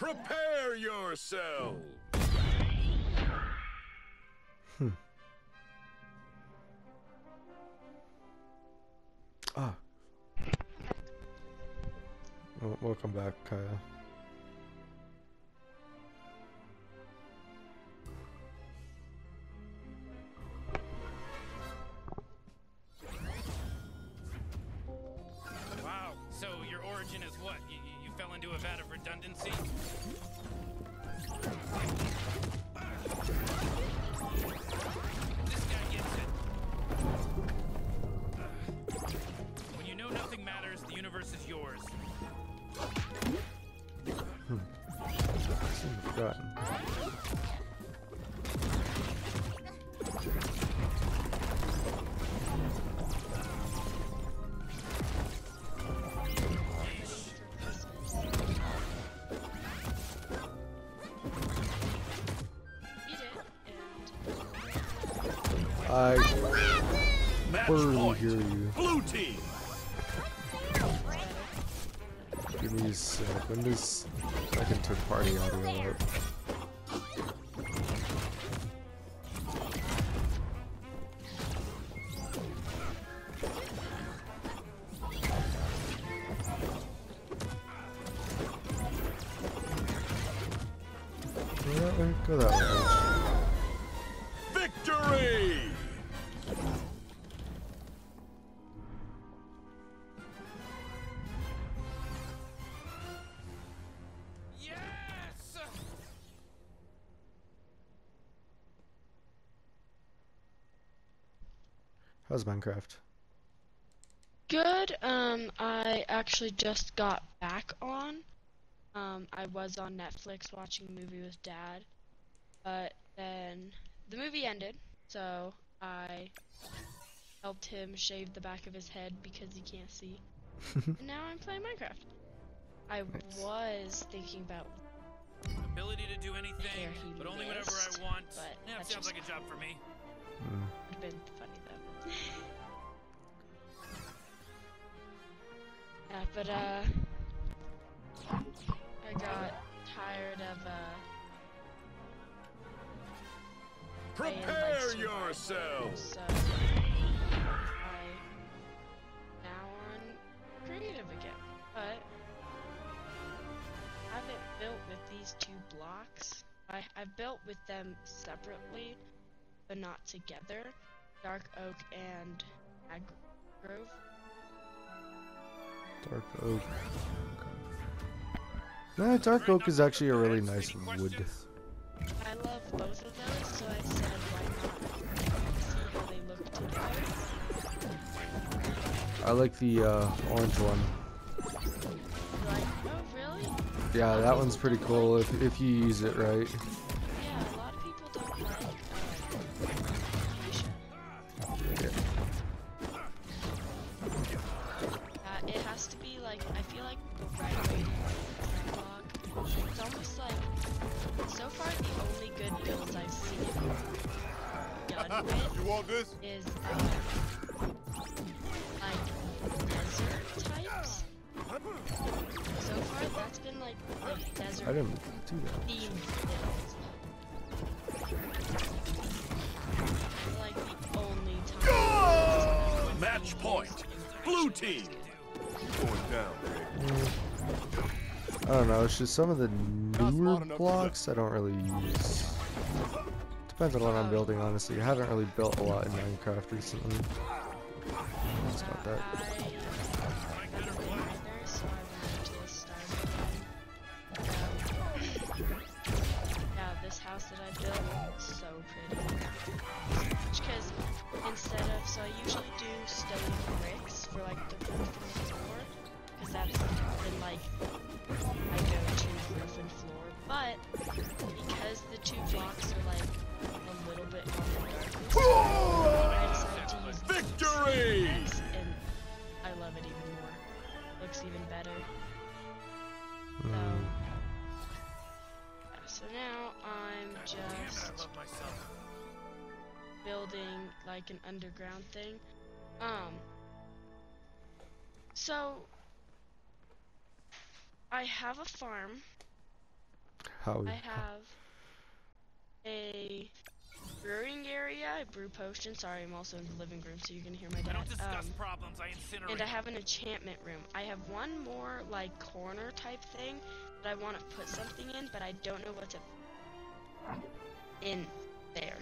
Prepare yourself! Ah. Well, welcome back, Kaya. Wow, so your origin is what? You fell into a vat of redundancy? This guy gets it. When you know nothing matters, the universe is yours. Seemed forgotten. I barely hear you. Blue team! Give me a sec. When does I can turn party audio up? Go that way. Go that way. Victory! Yes! How's Minecraft? Good. I actually just got back on. I was on Netflix watching a movie with Dad, but then the movie ended, so I helped him shave the back of his head because he can't see. And now I'm playing Minecraft. I was thinking about Ability to do anything, hair he but only whenever missed, I want. but Yeah, that's sounds just like a job for me. would have been funny though. Yeah, but I got tired of playing, like, Prepare survival, yourself! so I now on creative again. But I haven't built with these two blocks. I've built with them separately, but not together. Dark oak and aggrove. Dark oak. Nah, dark oak is actually a really nice wood. I love both of those, so I said why not see how they look together. I like the orange one. Like, oh really? Yeah, that one's pretty cool if you use it right. Yeah, a lot of people don't like acacia. It has to be like, I feel like the right way to use a block. It's almost like, so far the only good builds I've seen done with You want this? is like desert types. So far that's been like the desert I didn't do that. themed builds. Like the only time. Match point! Blue team! Going down, I don't know, it's just some of the newer blocks I don't really use. Depends on what I'm building, honestly. I haven't really built a lot in Minecraft recently. That's about that. Yeah, this house that I built is so pretty. Because instead of, so I usually do stone bricks for like the roof and the floor, because that's been like my go-to roof and floor. But because the two blocks are like a little bit on the darker side, I decided to use Victory! bricks, and I love it even more. Looks even better. So, yeah, so now I'm Damn it, I just love myself. building like an underground thing. So I have a farm How? I have a brewing area. I brew potions. Sorry, I'm also in the living room, so you can hear my I dad. don't discuss problems, I incinerate. And I have an enchantment room. I have one more like corner type thing that I want to put something in, but I don't know what's in there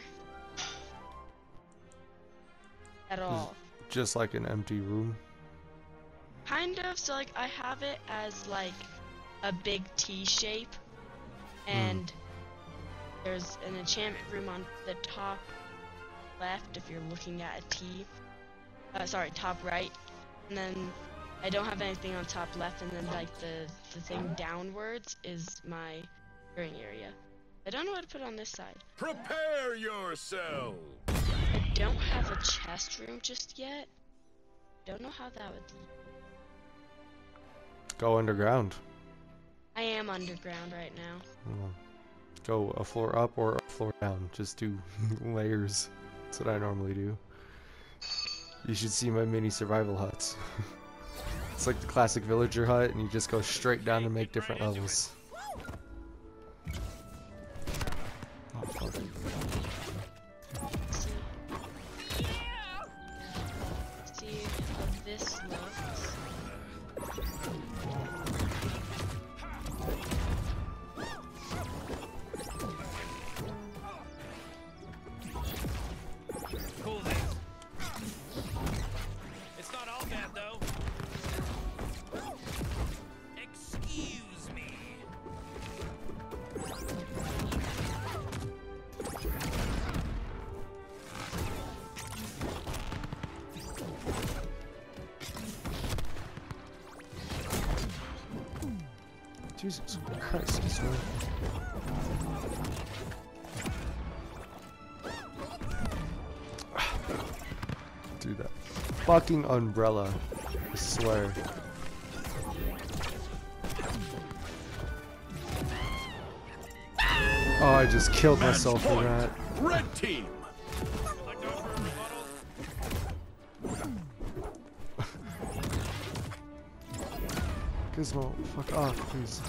at all. Just like an empty room. Kind of. So like I have it as like a big T shape, and there's an enchantment room on the top left if you're looking at a T. Sorry, top right. And then I don't have anything on top left, and then like the thing downwards is my brewing area. I don't know what to put on this side. Prepare yourself. I don't have a chest room just yet. Don't know how that would. Go underground. I am underground right now. Go a floor up or a floor down. Just do layers. That's what I normally do. You should see my mini survival huts. It's like the classic villager hut, and you just go straight down and make different levels. Oh, fuck. See how this looks. Cool this. It's not all bad though. Excuse me. Jesus Christ, this one. Dude, that fucking umbrella. I swear. Oh, I just killed Match myself for point. that. Red team. Like go for a rebuttal? Gizmo, fuck off, please.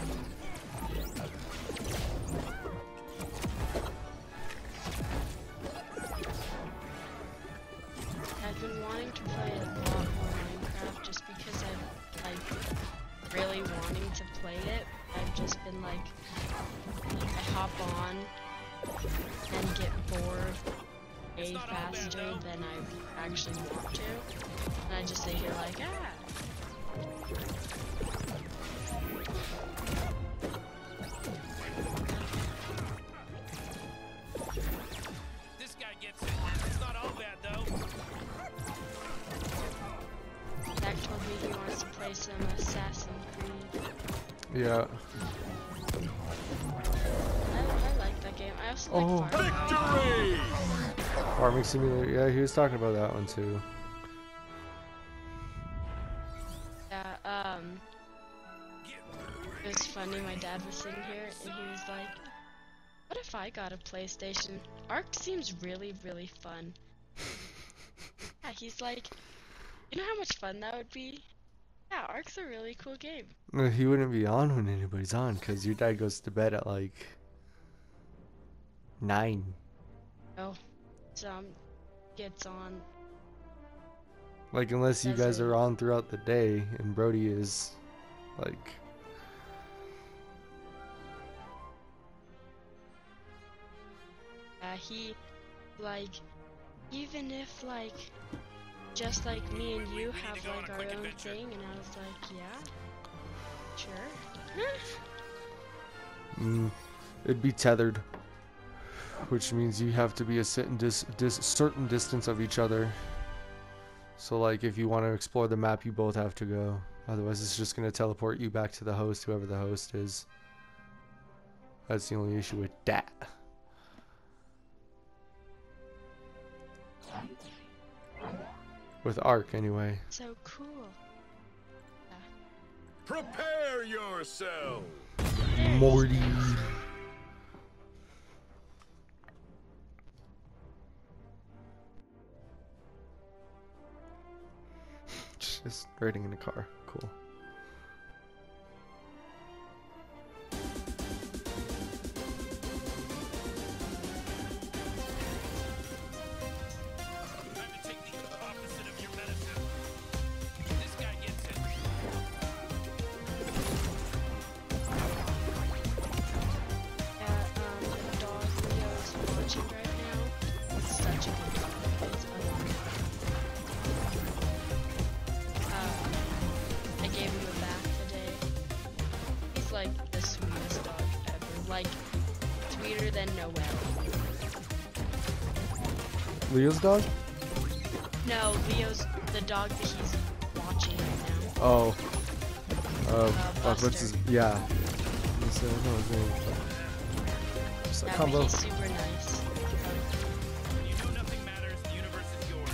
I've been wanting to play a lot more Minecraft just because I've like really wanting to play it. I've just been like, I hop on and get bored way faster than I actually want to. And I just sit here like, This guy gets it. It's not all bad though. Zach told me he wants to play some Assassin's Creed. Yeah. I like that game. I also Oh. like Far Cry. Victory. Farming Simulator. Yeah, he was talking about that one too. Yeah, it was funny, my dad was sitting here and he was like, what if I got a PlayStation? Ark seems really, really fun. Yeah, he's like, you know how much fun that would be? Yeah, Ark's a really cool game. He wouldn't be on when anybody's on, because your dad goes to bed at like 9. Oh, gets on. Like, unless you Does guys it? are on throughout the day, and Brody is, like... He, like, even if, like, just like me and you have, to go on like, a our quick own adventure. thing, and I was like, yeah, sure. It'd be tethered, which means you have to be a certain distance of each other. So, like, if you want to explore the map, you both have to go. Otherwise, it's just going to teleport you back to the host, whoever the host is. That's the only issue with that. With Ark, anyway. So cool. Prepare yourself. Morty. Just riding in a car. Cool. the sweetest dog ever. Like, sweeter than Noel. Leo's dog? No, Leo's the dog that he's watching right now. Oh. Fuck, what's his... Buster. Yeah. He's, no, his name. Just a Yeah, combo. but he's super nice. When you know nothing matters, the universe is yours.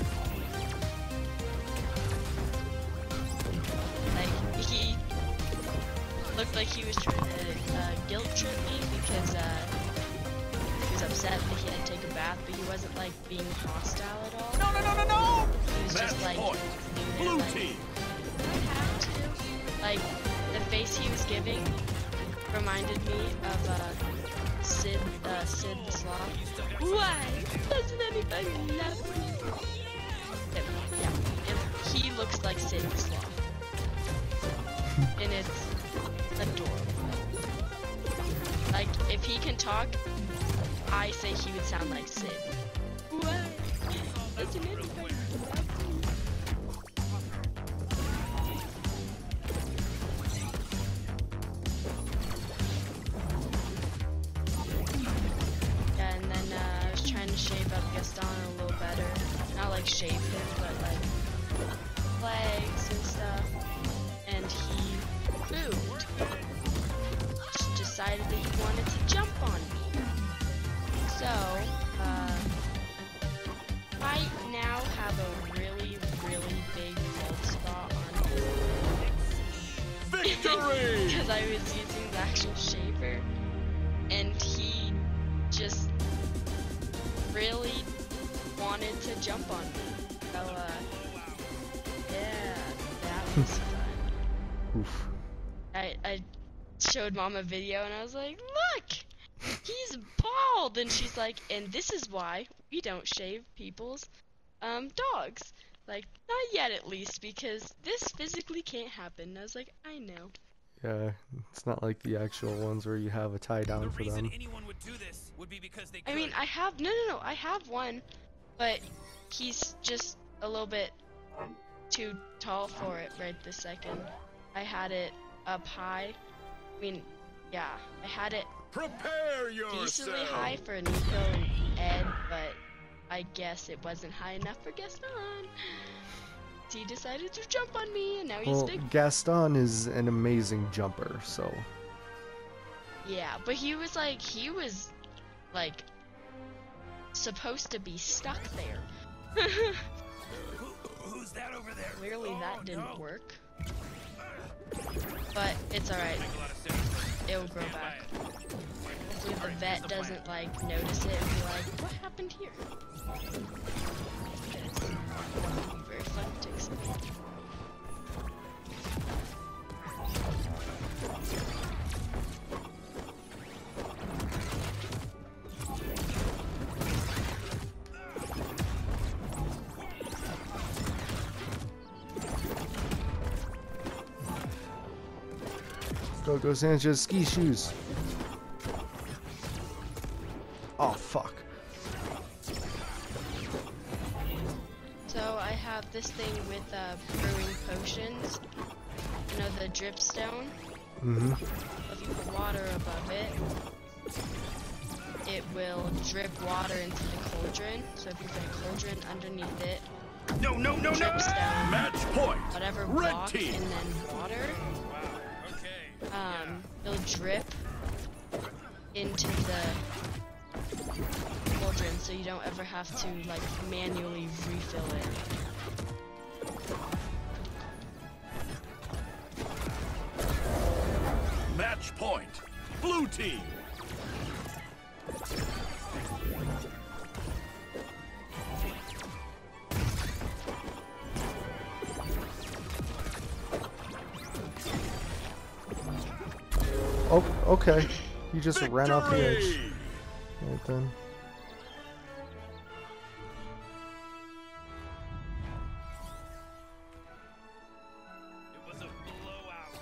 Like, he looked like he was trying to guilt trip me because he was upset that he had to take a bath, but he wasn't like being hostile at all. No, no, no, no, no! He was just Match like, point. knew Blue that, like, team. I have to. Like, the face he was giving reminded me of Sid the Sloth. Why doesn't anybody love me? He looks like Sid the Sloth. And it's adorable. Like, if he can talk, I say he would sound like Sid. Why doesn't anybody love me? Yeah, and then I was trying to shave up Gaston a little better. Not like shave him, but like legs and stuff. And he moved. Just decided that he wanted to jump on me. So, I now have a really, really big bald spot on him. Victory! Because I was using the actual shaver, and he just really wanted to jump on me. So, yeah, that was fun. Oof. I showed Mom a video, and I was like, look! He's bald! And she's like, and this is why we don't shave people's, dogs. Like, not yet at least, because this physically can't happen. And I was like, I know. Yeah, it's not like the actual ones where you have a tie The down for reason them. anyone would do this would be because they could. I mean, I have, no, I have one, but he's just a little bit too tall for it right this second. I had it up high. I mean, yeah, I had it Prepare decently yourself. high for Nico and Ed, but I guess it wasn't high enough for Gaston. He decided to jump on me, and now he's Well, big. Gaston is an amazing jumper, so... Yeah, but he was like supposed to be stuck there. Who's that over there? Clearly Oh, that didn't no. work. But it's alright. Make a lot of sense. It'll grow Stand back. by. Hopefully the vet doesn't like notice it and be like, what happened here? Because it would be very fun to explain. Go Sanchez ski shoes. Oh fuck. So I have this thing with brewing potions. You know, the dripstone. Mm-hmm. If you put water above it, it will drip water into the cauldron. So if you put a cauldron underneath it, No, no, no, no! drips down Match point. whatever Red block team. and then water, Wow. Okay. it'll drip into the cauldron, so you don't ever have to like manually refill it. Match point. Blue team. Oh, okay. You just ran off the edge. Victory! Right then. It was a blowout.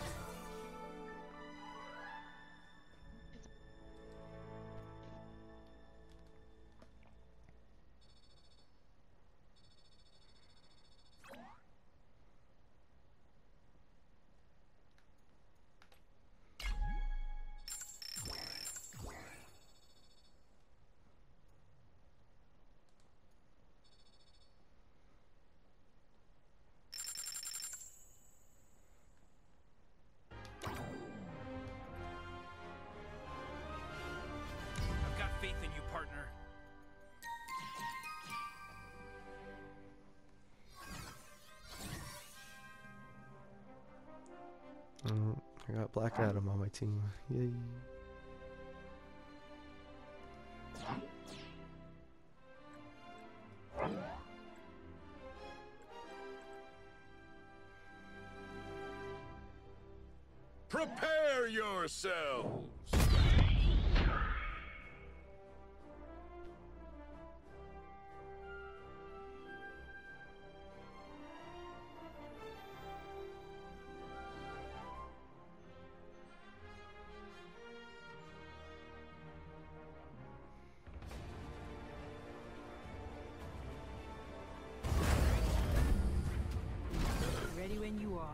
got Black Adam on my team. Yay. Prepare yourselves! Ready when you are.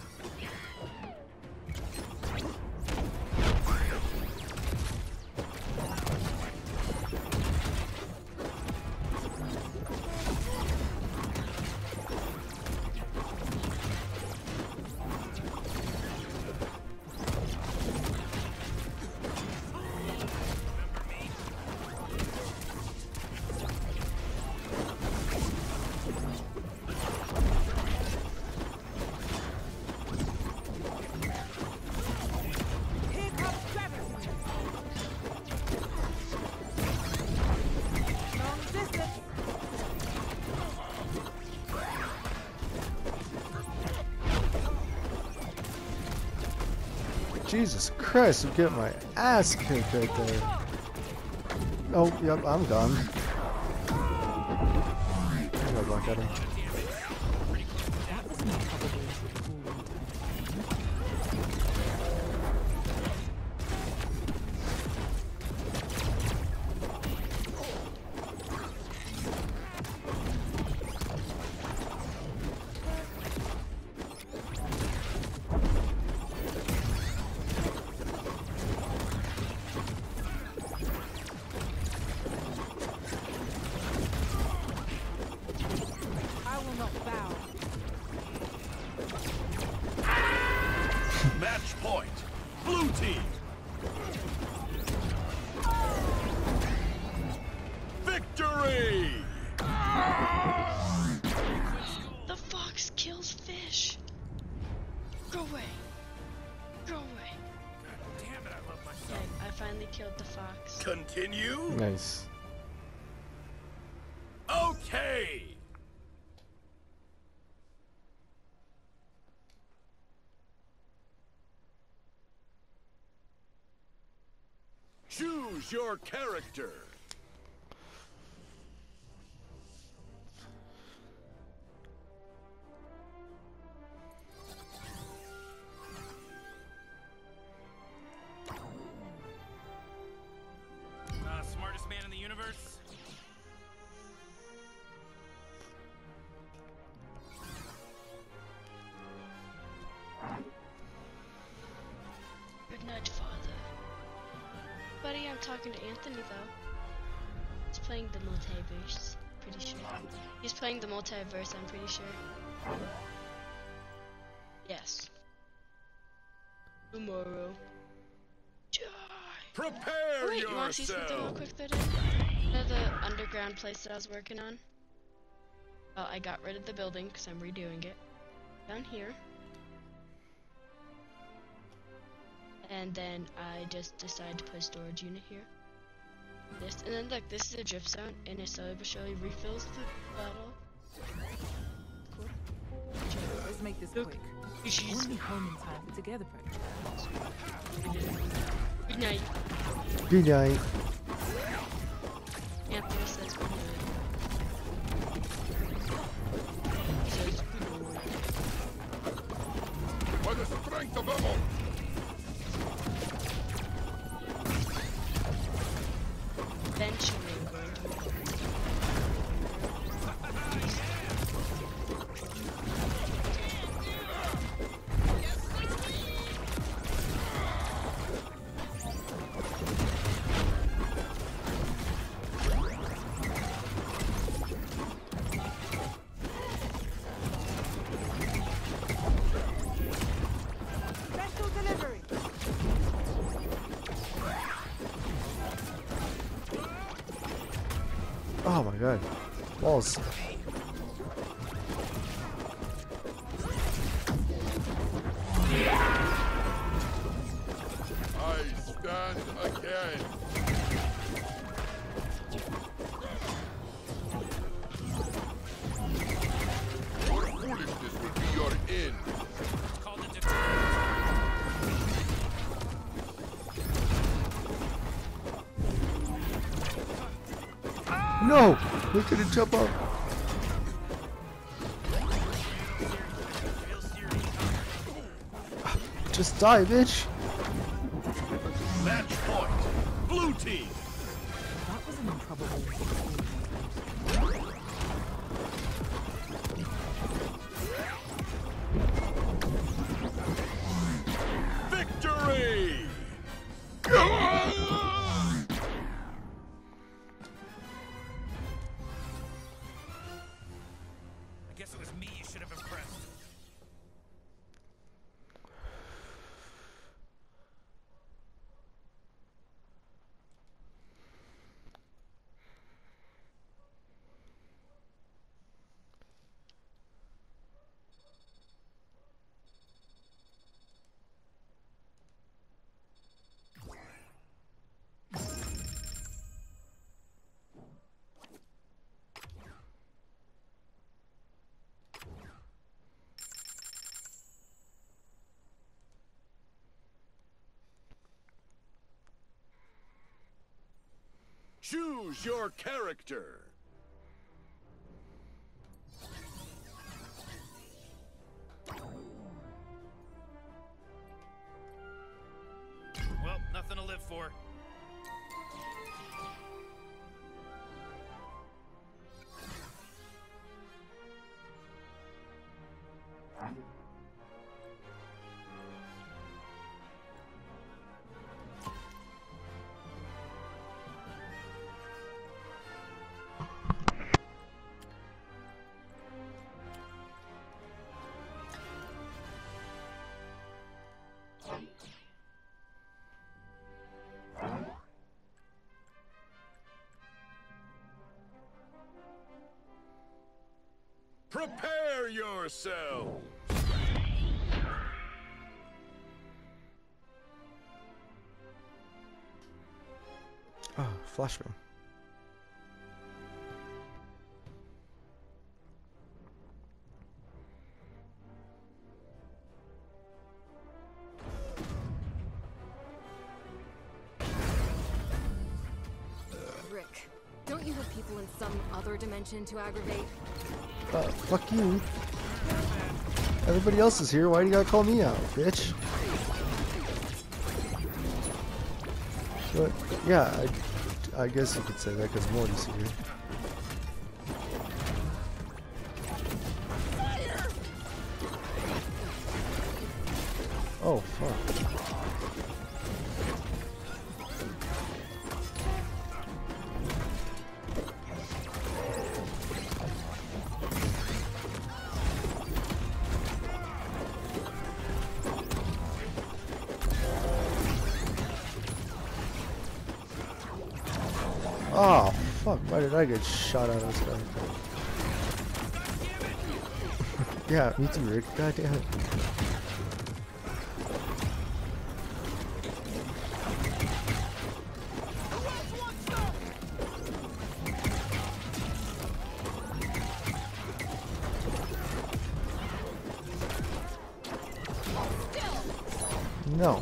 Jesus Christ, I'm getting my ass kicked right there. Oh, yep, I'm done. I got Black Adam. That was not probably a fool. I will not bow. Match point! Blue team! Victory! The fox kills fish. Go away. Go away. Damn it, I love myself. Okay, I finally killed the fox. Continue? Nice. Okay! Choose your character. Smartest man in the universe? Good night, father. Buddy, I'm talking to Anthony though. He's playing the multiverse, pretty sure. He's playing the multiverse, I'm pretty sure. Yes. Tomorrow. Die. Prepare Oh wait, you wanna see something real yourself. quick that I did? You know the underground place that I was working on? Well, I got rid of the building because I'm redoing it. Down here. And then I just decided to put a storage unit here. This, and then look, this is a drift zone, and it slowly refills the bottle. Cool. Let's make this Look, quick. she's We'll be home in time for together practice. good night. Good night. Anthony says good night. He says good night. By the strength of Evo! Eventually, I'm going to. Special delivery. Oh my god. Balls. No! We couldn't jump up. Just die, bitch. Match point. Blue team. That was an improbable. Victory. I guess it was me you should have impressed. Choose your character. Well, nothing to live for. Prepare yourself. Oh, flashman. Rick, don't you have people in some other dimension to aggravate? Fuck you. Everybody else is here. Why do you gotta call me out, bitch? But yeah, I guess you could say that because Morty's here. Oh fuck. Oh, fuck, why did I get shot out of this guy? Yeah, me too, Rick. God damn it. No.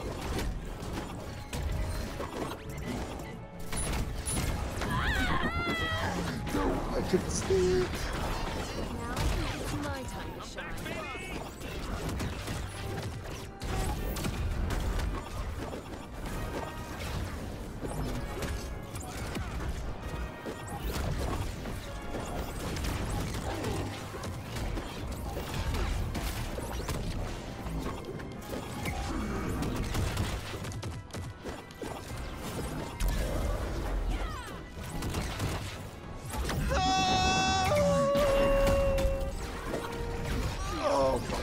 I couldn't see it. Now it's my time to shine. Oh, fuck.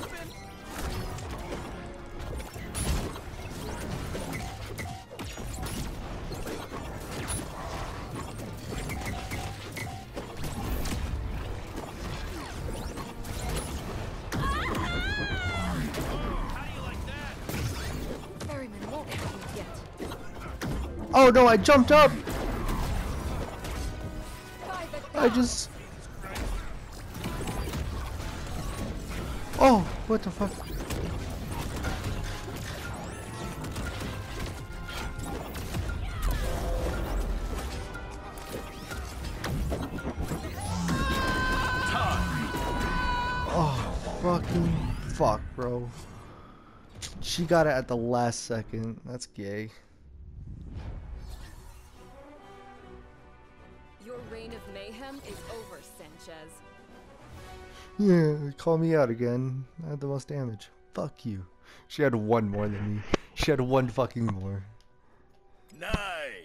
Ferryman won't have me yet. Oh no, I jumped up! By the I just... Oh, what the fuck? fucking fuck, bro. She got it at the last second. That's gay. Your reign of mayhem is over, Sanchez. Yeah, call me out again. I had the most damage. Fuck you. She had one more than me. She had one fucking more. Nice.